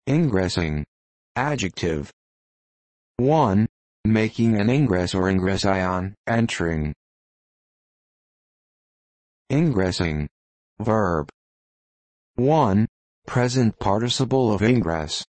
Ingressing. Adjective. 1. Making an ingress or ingression, entering. Ingressing. Verb. 1. Present participle of ingress.